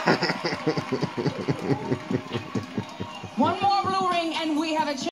One more blue ring and we have a chance.